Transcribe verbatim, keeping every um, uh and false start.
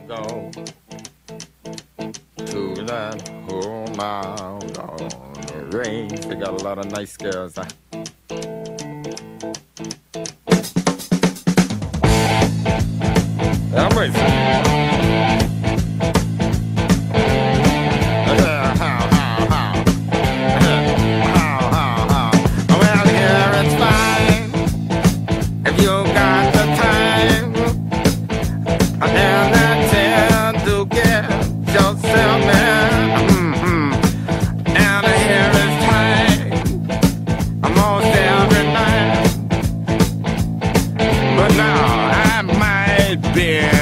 go to that home out on the range. They got a lot of nice girls. Huh? I'm racing. Beer.